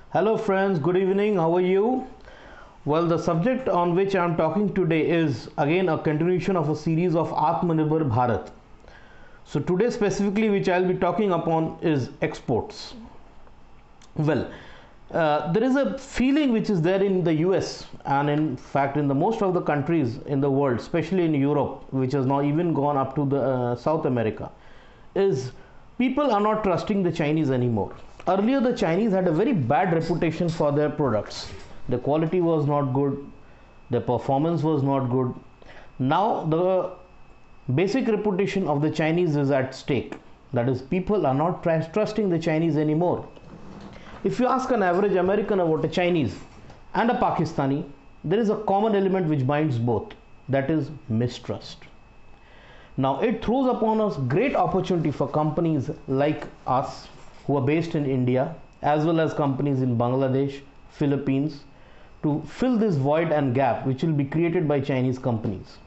Hello friends, good evening. How are you? Well, the subject on which I am talking today is again a continuation of a series of Atmanirbhar Bharat. So today specifically which I'll be talking upon is exports. Well, there is a feeling which is there in the US and in fact in the most of the countries in the world, especially in Europe, which has now even gone up to the South America, is people are not trusting the Chinese anymore. Earlier the Chinese had a very bad reputation for their products. The quality was not good, the performance was not good. Now the basic reputation of the Chinese is at stake. That is, people are not trusting the Chinese anymore. If you ask an average American about a Chinese and a Pakistani, there is a common element which binds both, that is mistrust. Now it throws upon us great opportunity for companies like us who are based in India as well as companies in Bangladesh, Philippines, to fill this void and gap which will be created by Chinese companies.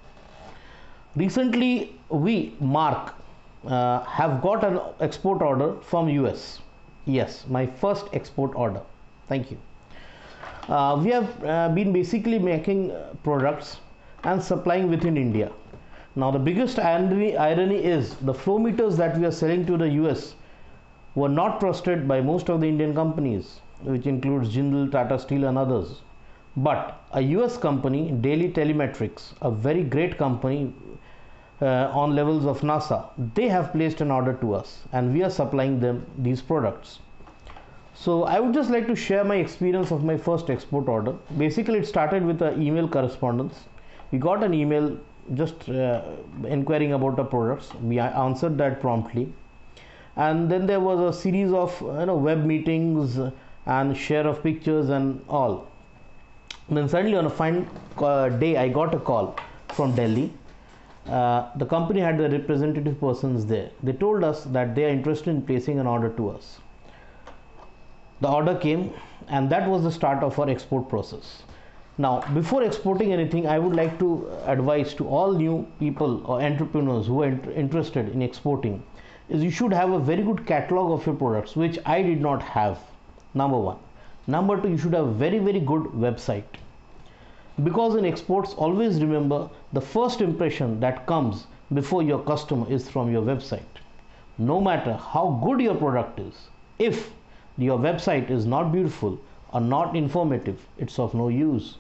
Recently we, Mark, have got an export order from US. Yes, my first export order. Thank you. We have been basically making products and supplying within India. Now the biggest irony is the flow meters that we are selling to the US were not trusted by most of the Indian companies, which includes Jindal, Tata Steel and others. But a US company, Daily Telemetrics, a very great company on levels of NASA, they have placed an order to us and we are supplying them these products. So I would just like to share my experience of my first export order. Basically it started with an email correspondence. We got an email just inquiring about the products. We answered that promptly. And then there was a series of web meetings and share of pictures and all. Then suddenly on a fine day I got a call from Delhi. The company had the representative persons there. They told us that they are interested in placing an order to us. The order came and that was the start of our export process. Now before exporting anything, I would like to advise to all new people or entrepreneurs who are interested in exporting is you should have a very good catalog of your products, which I did not have. Number one. Number two, you should have a very good website, because in exports always remember the first impression that comes before your customer is from your website. No matter how good your product is, if your website is not beautiful or not informative, it's of no use.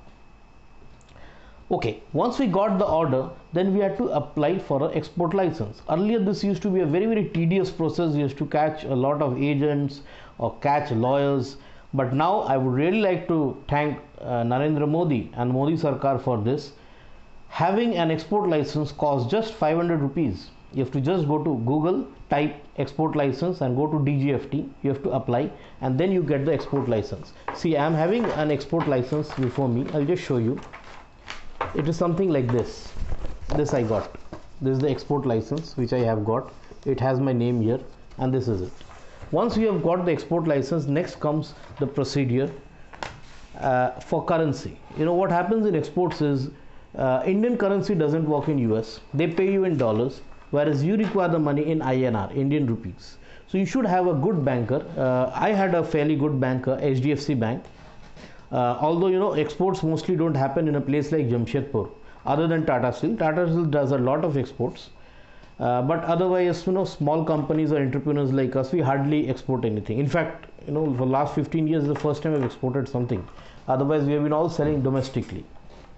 Okay, once we got the order, then we had to apply for an export license. Earlier this used to be a very tedious process. You used to catch a lot of agents or catch lawyers. But now I would really like to thank Narendra Modi and Modi Sarkar for this. Having an export license costs just 500 rupees. You have to just go to Google, type export license and go to DGFT. You have to apply and then you get the export license. See, I am having an export license before me. I'll just show you. It is something like this. This I got. This is the export license which I have got. It has my name here and this is it. Once you have got the export license, next comes the procedure for currency. You know what happens in exports is Indian currency doesn't work in US. They pay you in dollars, whereas you require the money in INR, Indian rupees. So you should have a good banker. I had a fairly good banker, HDFC Bank. Although exports mostly don't happen in a place like Jamshedpur, other than Tata Steel. Tata Steel does a lot of exports, but otherwise small companies or entrepreneurs like us, we hardly export anything. In fact, for the last 15 years is the first time I've exported something. Otherwise we have been all selling domestically.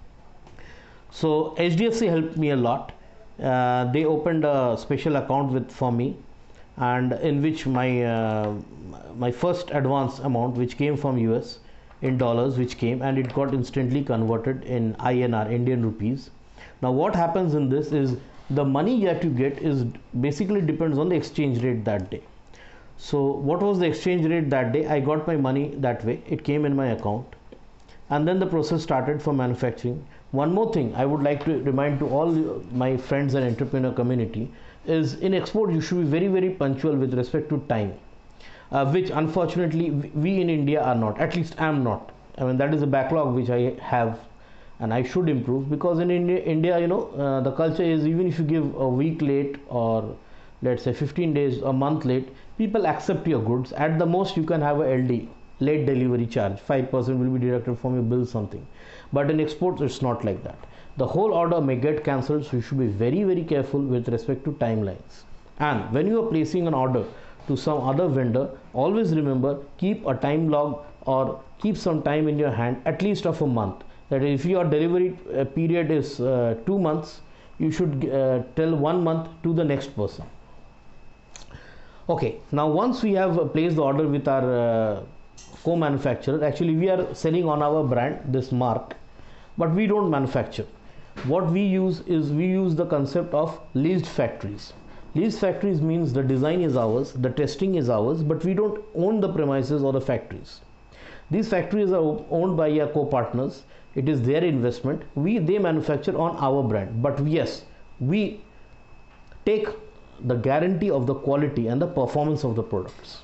So HDFC helped me a lot. They opened a special account for me, and in which my first advance amount, which came from US in dollars, which came and it got instantly converted in INR, Indian rupees. Now what happens in this is the money that you get is basically depends on the exchange rate that day. So what was the exchange rate that day? I got my money that way. It came in my account and then the process started for manufacturing. One more thing I would like to remind to all my friends and entrepreneur community is in export you should be very punctual with respect to time. Which unfortunately we in India are not. At least I am not. I mean, that is a backlog which I have and I should improve, because in India the culture is even if you give a week late or let's say 15 days, a month late, people accept your goods. At the most you can have a LD, late delivery charge, 5% will be deducted from your bill, something. But in exports it's not like that. The whole order may get cancelled, so you should be very, very careful with respect to timelines. And when you are placing an order to some other vendor, always remember, keep a time log or keep some time in your hand, at least of a month. That if your delivery period is 2 months, you should tell 1 month to the next person. Okay, now once we have placed the order with our co-manufacturer, actually we are selling on our brand this mark, but we don't manufacture. What we use is, we use the concept of leased factories. Leased factories means the design is ours, the testing is ours, but we don't own the premises or the factories. These factories are owned by our co-partners. It is their investment. They manufacture on our brand, but yes, we take the guarantee of the quality and the performance of the products.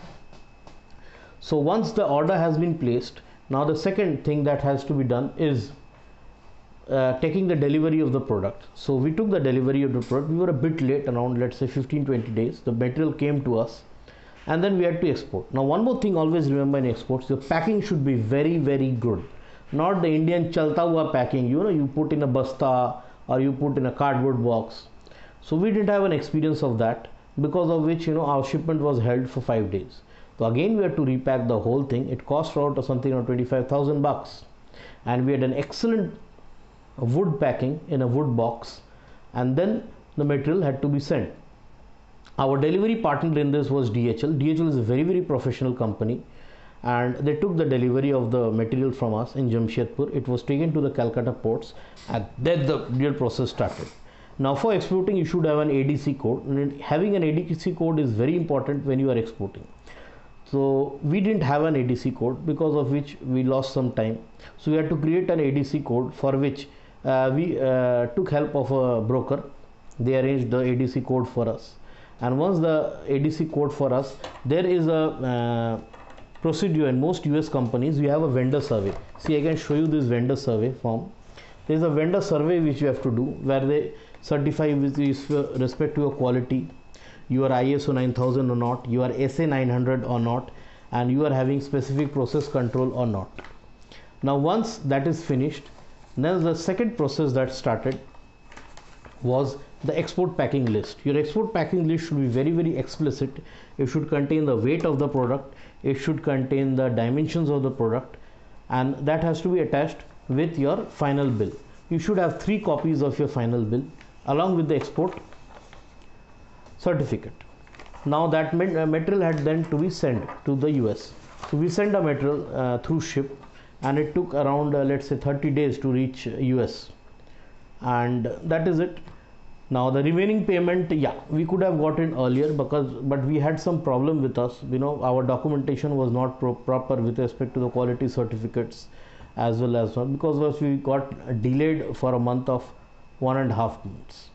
So once the order has been placed, now the second thing that has to be done is taking the delivery of the product. So we took the delivery of the product. We were a bit late, around let's say 15-20 days. The material came to us, and then we had to export. Now one more thing, always remember in exports, your packing should be very, very good. Not the Indian chalta hua packing, you put in a basta or you put in a cardboard box. So we didn't have an experience of that, because of which our shipment was held for 5 days. So again we had to repack the whole thing. It cost out something around 25,000 bucks, and we had an excellent wood packing in a wood box, and then the material had to be sent. Our delivery partner in this was DHL. DHL is a very, very professional company, and they took the delivery of the material from us in Jamshedpur. It was taken to the Calcutta ports, and then the real process started. Now for exporting, you should have an ADC code, and having an ADC code is very important when you are exporting. So we didn't have an ADC code, because of which we lost some time. So we had to create an ADC code, for which we took help of a broker. They arranged the ADC code for us, and once the ADC code for us, there is a procedure in most US companies. We have a vendor survey. See, I can show you this vendor survey form. There is a vendor survey which you have to do, where they certify with respect to your quality, you are ISO 9000 or not, you are SA 900 or not, and you are having specific process control or not. Now once that is finished, then the second process that started was the export packing list. Your export packing list should be very, very explicit. It should contain the weight of the product, it should contain the dimensions of the product, and that has to be attached with your final bill. You should have 3 copies of your final bill along with the export certificate. Now that material had then to be sent to the US. So we sent a material through ship, and it took around let's say 30 days to reach US, and that is it. Now the remaining payment, yeah, we could have gotten earlier, but we had some problem with us. Our documentation was not proper with respect to the quality certificates, as well as because we got delayed for a month of 1.5 months.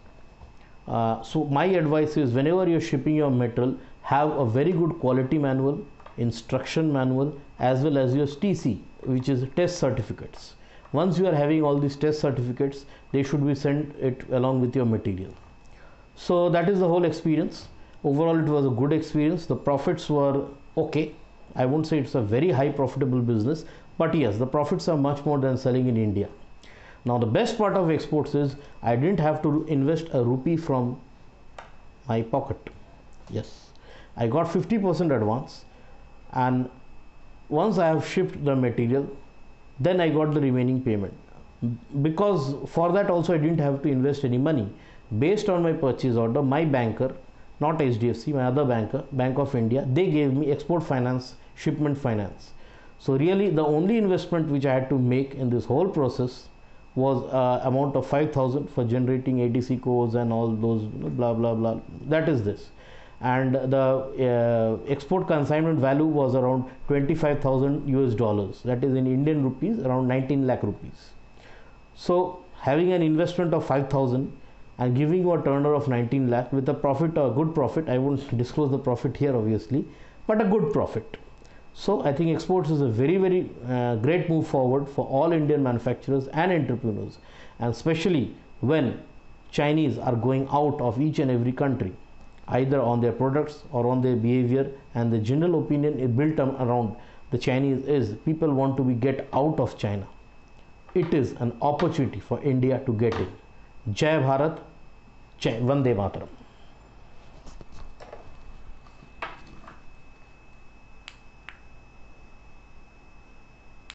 So my advice is, whenever you're shipping your material, have a very good quality manual, instruction manual, as well as your TC, which is test certificates. Once you are having all these test certificates, they should be sent it along with your material. So that is the whole experience. Overall, it was a good experience. The profits were okay. I won't say it's a very high profitable business, but yes, the profits are much more than selling in India. Now the best part of exports is, I didn't have to invest a rupee from my pocket. Yes, I got 50% advance, and once I have shipped the material, then I got the remaining payment. Because for that also I didn't have to invest any money. Based on my purchase order, my banker, not HDFC, my other banker, Bank of India, they gave me export finance, shipment finance. So really the only investment which I had to make in this whole process was amount of 5,000 for generating ADC codes and all those blah blah blah. That is this. And the export consignment value was around 25,000 US dollars. That is in Indian rupees around 19 lakh rupees. So having an investment of 5,000 and giving you a turnover of 19 lakh with a profit, a good profit, I won't disclose the profit here obviously, but a good profit. So I think exports is a very, very great move forward for all Indian manufacturers and entrepreneurs, and especially when Chinese are going out of each and every country, either on their products or on their behavior, and the general opinion is built around the Chinese is people want to be get out of China. It is an opportunity for India to get in. Jai Bharat, Vande Mataram.